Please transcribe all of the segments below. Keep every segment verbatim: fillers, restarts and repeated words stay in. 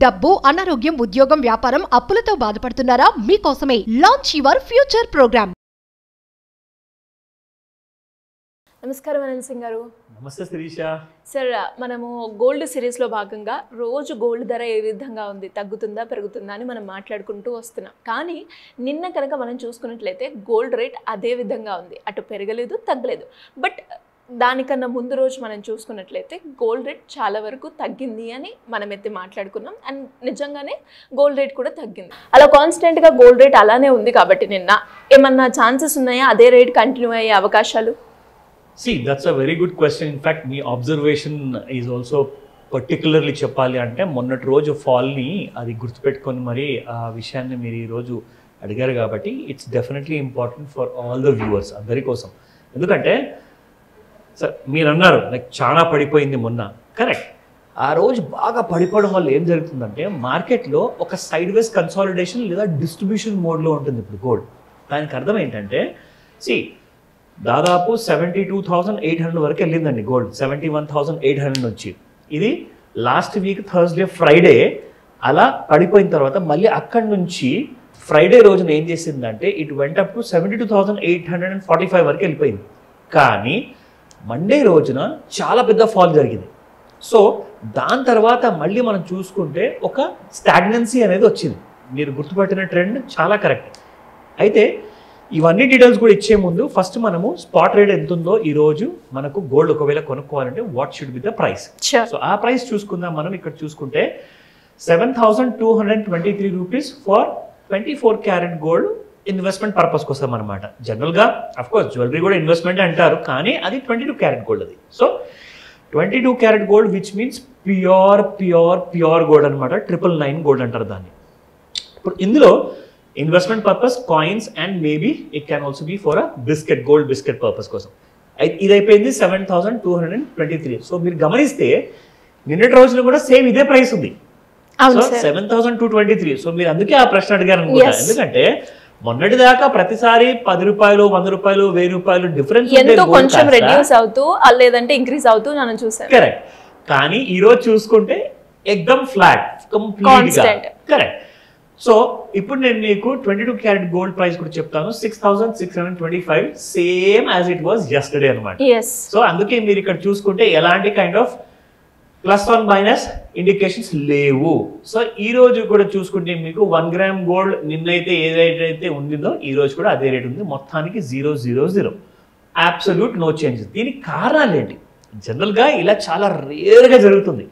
డబ్బు, అనారోగ్యం, ఉద్యోగం, వ్యాపారం, అప్పులతో బాధపడుతున్నారా? మీకోసమే లాంచ్ యువర్ ఫ్యూచర్ ప్రోగ్రామ్. నమస్కారం అనంత్ సింగ్ గారు. నమస్తే శిరీష. సార్, మనము గోల్డ్ సిరీస్లో భాగంగా రోజు గోల్డ్ ధర ఏ విధంగా ఉంది, తగ్గుతుందా పెరుగుతుందా అని మనం మాట్లాడుకుంటూ వస్తున్నాం. కానీ నిన్న కనుక మనం చూసుకున్నట్లయితే గోల్డ్ రేట్ అదే విధంగా ఉంది, అటు పెరగలేదు తగ్గలేదు. బట్ దానికన్నా ముందు రోజు మనం చూసుకున్నట్లయితే గోల్డ్ రేట్ చాలా వరకు తగ్గింది అని మనమైతే మాట్లాడుకున్నాం. అండ్ నిజంగానే గోల్డ్ రేట్ కూడా తగ్గింది. అలా కాన్స్టెంట్గా గోల్డ్ రేట్ అలానే ఉంది కాబట్టి నిన్న ఏమన్నా ఛాన్సెస్ ఉన్నాయా అదే రేట్ కంటిన్యూ అయ్యే అవకాశాలు? See, that's a very good question. In fact, me observation is also particularly చెప్పాలి అంటే మొన్నటి రోజు ఫాల్ని అది గుర్తుపెట్టుకొని మరి ఆ విషయాన్ని మీరు ఈరోజు అడిగారు కాబట్టి it's definitely important for all the viewers అందరి కోసం. ఎందుకంటే సార్ మీరు అన్నారు లైక్ చాలా పడిపోయింది మొన్న, కరెక్ట్. ఆ రోజు బాగా పడిపోవడం వల్ల ఏం జరుగుతుందంటే మార్కెట్లో ఒక సైడ్ వేస్ కన్సాలిడేషన్ లేదా డిస్ట్రిబ్యూషన్ మోడ్లో ఉంటుంది ఇప్పుడు గోల్డ్. దానికి అర్థం ఏంటంటే సి దాదాపు seventy two thousand eight hundred వరకు వెళ్ళిందండి gold, seventy one thousand eight hundred నుంచి. ఇది లాస్ట్ వీక్ థర్స్డే ఫ్రైడే అలా పడిపోయిన తర్వాత మళ్ళీ అక్కడి నుంచి ఫ్రైడే రోజున ఏం చేసిందంటే it went up to seventy two thousand eight hundred and forty five వరకు వెళ్ళిపోయింది. కానీ మండే రోజున చాలా పెద్ద ఫాల్ జరిగింది. సో దాని తర్వాత మళ్ళీ మనం చూసుకుంటే ఒక స్టాగ్నెన్సీ అనేది వచ్చింది. మీరు గుర్తుపట్టిన ట్రెండ్ చాలా కరెక్ట్. అయితే ఇవన్నీ డీటెయిల్స్ కూడా ఇచ్చే ముందు ఫస్ట్ మనము స్పాట్ రేట్ ఎంత ఉందో ఈ రోజు మనకు గోల్డ్ ఒకవేళ కొనుక్కోవాలంటే what should be the price. So ఆ ప్రైస్ చూసుకుందాం. మనం ఇక్కడ చూసుకుంటే seven thousand two hundred twenty three rupees for twenty four carat gold investment purpose కోసం అనమాట. జనరల్గా అఫ్కోర్స్ జ్యువెలరీ కూడా ఇన్వెస్ట్మెంట్ అంటారు, కానీ అది ట్వంటీ టూ క్యారెట్ గోల్డ్ అది. So twenty two carat gold which means pure pure pure gold అనమాట. Triple nine gold అంటారు దాన్ని. ఇప్పుడు ఇందులో investment purpose coins and maybe it can also be for a biscuit gold biscuit purpose కోసం. ఇది అయిపోయింది seven thousand two hundred and twenty three. So మీరు గమనిస్తే నిన్నటి రోజున కూడా సేమ్ ఇదే ప్రైస్ ఉంది, seven thousand two twenty three. So మీరు అందుకే ఆ ప్రశ్న అడిగారు అనుకుంటా. ఎందుకంటే మొన్నటి దాకా ప్రతిసారి పది రూపాయలు వంద రూపాయలు వెయ్యి రూపాయలు డిఫరెన్స్ కొంచెం రెడ్యూస్ అవుతూ లేదంటే ఇంక్రీజ్ అవుతూ నేను చూసాను. కరెక్ట్. కానీ ఈ రోజు చూసుకుంటే ఎక్దమ్ ఫ్లాట్ కంప్లీట్ గా కరెక్ట్. సో ఇప్పుడు నేను మీకు twenty two carat gold price కూడా చెప్తాను. Six thousand six hundred twenty five same as it was yesterday అనమాట. సో అందుకే మీరు ఇక్కడ చూసుకుంటే ఎలాంటి kind of plus one minus indications లేవు. సో ఈ రోజు కూడా చూసుకుంటే మీకు వన్ గ్రామ్ గోల్డ్ నిన్నైతే ఏ రేట్ అయితే ఉండిందో ఈ రోజు కూడా అదే రేట్ ఉంది. మొత్తానికి zero zero zero absolute no changes. దీనికి కారణాలు ఏంటి? జనరల్గా ఇలా చాలా రేర్గా జరుగుతుంది.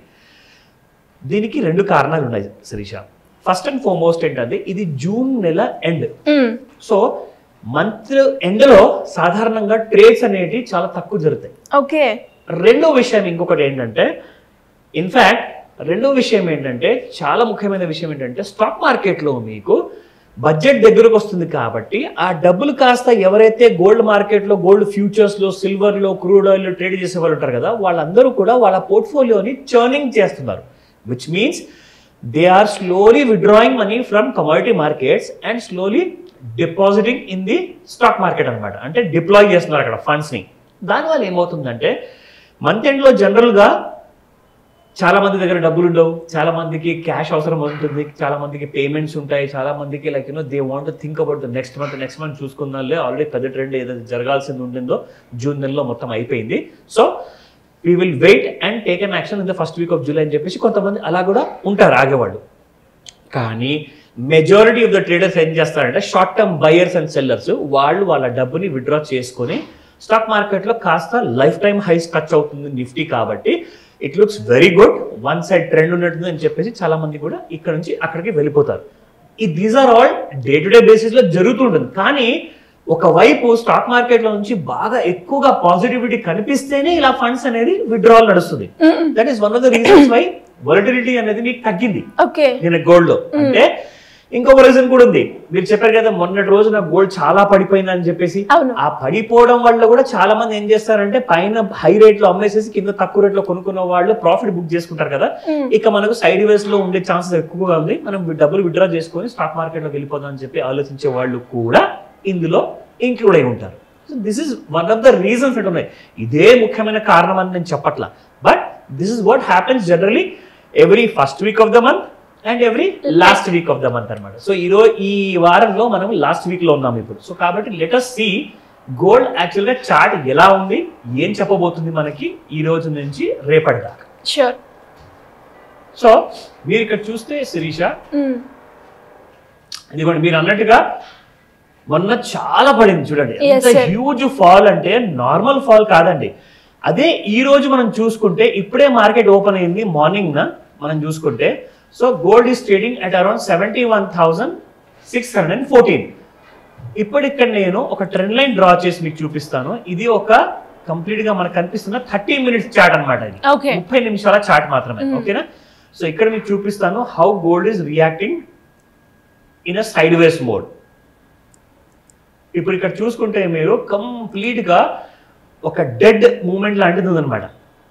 దీనికి రెండు కారణాలు ఉన్నాయి శిరీష. ఫస్ట్ అండ్ ఫార్మోస్ట్ ఏంటంటే ఇది జూన్ నెల ఎండ్. సో మంత్ ఎండ్ లో సాధారణంగా ట్రేడ్స్ అనేవి చాలా తక్కువ జరుగుతాయి. ఓకే. రెండో విషయం ఇంకొకటి ఏంటంటే ఇన్ఫ్యాక్ట్ రెండో విషయం ఏంటంటే చాలా ముఖ్యమైన విషయం ఏంటంటే స్టాక్ మార్కెట్లో మీకు బడ్జెట్ దగ్గరకు వస్తుంది కాబట్టి ఆ డబ్బులు కాస్త ఎవరైతే గోల్డ్ మార్కెట్లో గోల్డ్ ఫ్యూచర్స్లో సిల్వర్లో క్రూడ్ ఆయిల్లో ట్రేడ్ చేసే వాళ్ళు ఉంటారు కదా, వాళ్ళందరూ కూడా వాళ్ళ పోర్ట్ఫోలియోని చర్నింగ్ చేస్తున్నారు. Which means they are slowly withdrawing money from commodity markets and slowly depositing in the stock market అనమాట. అంటే డిప్లాయ్ చేస్తున్నారు అక్కడ ఫండ్స్ని. దానివల్ల ఏమవుతుందంటే మంత్ ఎండ్లో జనరల్గా చాలా మంది దగ్గర డబ్బులు ఉండవు, చాలా మందికి క్యాష్ అవసరం ఉంటుంది, చాలా మందికి పేమెంట్స్ ఉంటాయి, చాలా మందికి like you know they want to think about the next month next month చూసుకుందాంలే, ఆల్రెడీ పెద్ద ట్రెండ్ ఏదైతే జరగాల్సింది ఉండిందో జూన్ నెలలో మొత్తం అయిపోయింది. So we will wait and take an action in the first week of July అని చెప్పేసి కొంతమంది అలా కూడా ఉంటారు ఆగేవాళ్ళు. కానీ మెజారిటీ ఆఫ్ ద ట్రేడర్స్ ఏం చేస్తారంటే short term buyers and sellers వాళ్ళు వాళ్ళ డబ్బుని విత్డ్రా చేసుకొని స్టాక్ మార్కెట్లో కాస్త లైఫ్ టైమ్ హైస్ టచ్ అవుతుంది నిఫ్టీ కాబట్టి it looks very good, one side trend ఉన్నట్టుంది అని చెప్పేసి చాలా మంది కూడా ఇక్కడ నుంచి అక్కడికి వెళ్ళిపోతారు. ఈ these are all day to day basis లో జరుగుతుంటుంది. కానీ ఒకవైపు స్టాక్ మార్కెట్ లో నుంచి బాగా ఎక్కువగా పాజిటివిటీ కనిపిస్తేనే ఇలా ఫండ్స్ అనేది విత్డ్రావల్ నడుస్తుంది. That is one of the reasons why volatility అనేది మీకు తగ్గింది నేను గోల్డ్ లో. అంటే ఇంకొక రీజన్ కూడా ఉంది. మీరు చెప్పారు కదా మొన్నటి రోజున గోల్డ్ చాలా పడిపోయింది అని చెప్పేసి. ఆ పడిపోవడం వల్ల కూడా చాలా మంది ఏం చేస్తారంటే పైన హై రేట్ లో అమ్మేసేసి కింద తక్కువ రేట్ లో కొనుక్కున్న వాళ్ళు ప్రాఫిట్ బుక్ చేసుకుంటారు కదా. ఇక మనకు సైడ్ వేస్ లో ఉండే ఛాన్సెస్ ఎక్కువగా ఉంది, మనం డబ్బులు విత్డ్రా చేసుకొని స్టాక్ మార్కెట్ లోకి వెళ్ళిపోదాం అని చెప్పి ఆలోచించే వాళ్ళు కూడా ఇందులో ఇంక్లూడ్ అయి ఉంటారు. So this is one of the reasons అంటే ఉన్నాయి. ఇదే ముఖ్యమైన కారణం అని నేను చెప్పట్లా, but this is what happens generally every first week of the month and every last week of the month అనమాట. సో ఈ రోజు ఈ వారంలో మనం లాస్ట్ వీక్ లో ఉన్నాం ఇప్పుడు. సో కాబట్టి let us see gold actual గా చార్ట్ ఎలా ఉంది, ఏం చెప్పబోతుంది మనకి ఈ రోజు నుంచి రేపటి దాకా. షూర్. సో మీరు ఇక్కడ చూస్తే శిరీష, ఇదిగోండి మీరు అన్నట్టుగా మొన్న చాలా పడింది చూడండి, ఎంత హ్యూజ్ ఫాల్ అంటే నార్మల్ ఫాల్ కాదండి. అదే ఈ రోజు మనం చూసుకుంటే ఇప్పుడే మార్కెట్ ఓపెన్ అయింది మార్నింగ్ న మనం చూసుకుంటే. So gold is trading at around seventy one thousand six hundred and fourteen. ఇప్పుడు ఇక్కడ నేను ఒక ట్రెండ్ లైన్ డ్రా చేసి మీకు చూపిస్తాను. ఇది ఒక కంప్లీట్ గా మనకు కనిపిస్తున్న థర్టీ మినిట్స్ చార్ట్ అనమాట. ఇది ముప్పై నిమిషాల చార్ట్ మాత్రమే. ఓకేనా? సో ఇక్కడ మీకు చూపిస్తాను how gold is reacting in a sideways mode. ఇప్పుడు ఇక్కడ చూసుకుంటే మీరు కంప్లీట్ గా ఒక డెడ్ మూమెంట్ లాంటిది ఉందన్నమాట.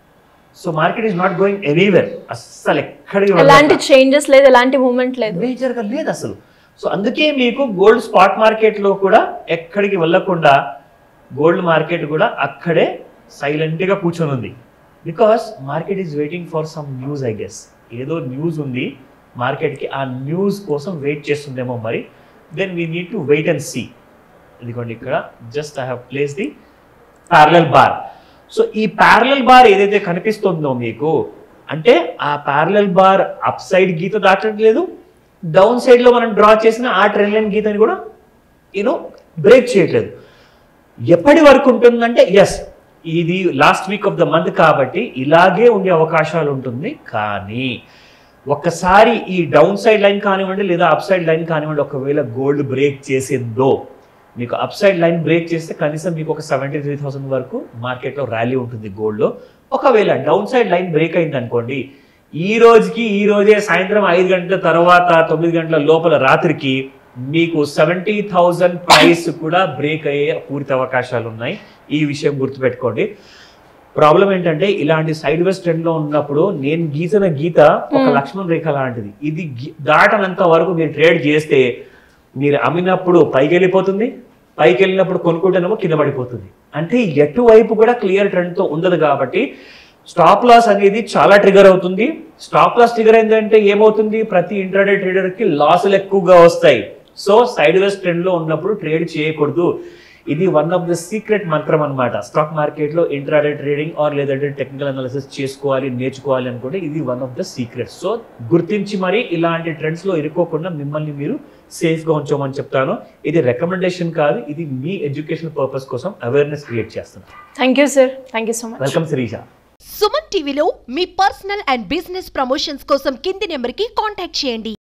So market is not going anywhere. అస్సలు ఎక్కడికి ఎలాంటి చేంజెస్ లేదు, ఎలాంటి మూమెంట్ లేదు, మేజర్ గా లేదు అసలు. సో అందుకే మీకు గోల్డ్ స్పాట్ మార్కెట్ లో కూడా ఎక్కడికి వెళ్ళకుండా గోల్డ్ మార్కెట్ కూడా అక్కడే సైలెంట్ గా కూర్చొని ఉంది. Because market is waiting for some news. I guess ఏదో న్యూస్ ఉంది మార్కెట్ కి, ఆ న్యూస్ కోసం వెయిట్ చేస్తుందేమో మరి. Then we need to wait and see. ఇదిగోండి ఇక్కడ just I have place the parallel bar. So ఈ ప్యారలల్ బార్ ఏదైతే కనిపిస్తుందో మీకు, అంటే ఆ ప్యారలల్ బార్ అప్ సైడ్ గీత దాటట్లేదు, డౌన్ సైడ్ లో మనం డ్రా చేసిన ఆ ట్రెండ్ లైన్ గీతని కూడా యూనో బ్రేక్ చేయట్లేదు. ఎప్పటి వరకు ఉంటుందంటే ఎస్ ఇది last week of the month కాబట్టి ఇలాగే ఉండే అవకాశాలు ఉంటుంది. కానీ ఒక్కసారి ఈ డౌన్ సైడ్ లైన్ కానివ్వండి లేదా అప్ సైడ్ లైన్ కానివ్వండి ఒకవేళ గోల్డ్ బ్రేక్ చేసిందో, మీకు అప్ సైడ్ లైన్ బ్రేక్ చేస్తే కనీసం మీకు ఒక సెవెంటీ త్రీ థౌసండ్ వరకు మార్కెట్లో ర్యాలీ ఉంటుంది గోల్డ్లో. ఒకవేళ డౌన్ సైడ్ లైన్ బ్రేక్ అయింది అనుకోండి, ఈ రోజుకి ఈ రోజే సాయంత్రం ఐదు గంటల తర్వాత తొమ్మిది గంటల లోపల రాత్రికి మీకు సెవెంటీ థౌజండ్ ప్రైస్ కూడా బ్రేక్ అయ్యే పూర్తి అవకాశాలు ఉన్నాయి. ఈ విషయం గుర్తుపెట్టుకోండి. ప్రాబ్లం ఏంటంటే ఇలాంటి సైడ్ వేస్ ట్రెండ్ లో ఉన్నప్పుడు నేను గీసిన గీత ఒక లక్ష్మణ్ రేఖ లాంటిది. ఇది దాటనంత వరకు మీరు ట్రేడ్ చేస్తే మీరు అమ్మినప్పుడు పైకి వెళ్ళిపోతుంది, పైకి వెళ్ళినప్పుడు కొనుక్కుంటేనేమో కింద పడిపోతుంది. అంటే ఎటువైపు కూడా క్లియర్ ట్రెండ్ తో ఉండదు. కాబట్టి స్టాప్ లాస్ అనేది చాలా ట్రిగర్ అవుతుంది. స్టాప్ లాస్ ట్రిగర్ అయిందంటే ఏమవుతుంది, ప్రతి ఇంట్రాడే ట్రేడర్ కి లాసులు ఎక్కువగా వస్తాయి. సో సైడ్ వేస్ ట్రెండ్ లో ఉన్నప్పుడు ట్రేడ్ చేయకూడదు. ఇది వన్ ఆఫ్ ద సీక్రెట్ మంత్రం అనమాట. స్టాక్ మార్కెట్ లో ఇంట్రాడే ట్రేడింగ్ ఆర్ లేదంటే టెక్నికల్ అనాలిసిస్ చేసుకోవాలి, నేర్చుకోవాలి అనుకుంటే ఇది one of the secrets. So గుర్తించి మరి ఇలాంటి ట్రెండ్స్ లో ఇరుక్కోకుండా మిమ్మల్ని మీరు సేఫ్ గా ఉంచమని చెప్తాను. ఇది రికమెండేషన్ కాదు, ఇది మీ ఎడ్యుకేషన్ పర్పస్ కోసం అవేర్నెస్ క్రియేట్ చేస్తున్నాను. Thank you sir. Thank you so much. Welcome Sirisha. Suman టీవీలో మీ పర్సనల్ అండ్ బిజినెస్ ప్రమోషన్స్ కోసం కింది నెంబర్కి కాంటాక్ట్ చేయండి.